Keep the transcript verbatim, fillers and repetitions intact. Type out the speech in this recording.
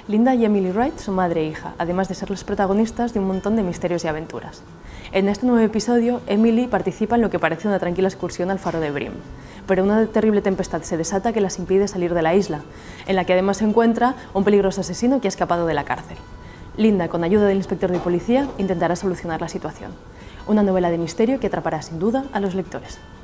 Linda y Emily Wright son madre e hija, además de ser las protagonistas de un montón de misterios y aventuras. En este nuevo episodio, Emily participa en lo que parece una tranquila excursión al faro de Brim, pero una terrible tempestad se desata que las impide salir de la isla, en la que además se encuentra un peligroso asesino que ha escapado de la cárcel. Linda, con ayuda del inspector de policía, intentará solucionar la situación. Una novela de misterio que atrapará sin duda a los lectores.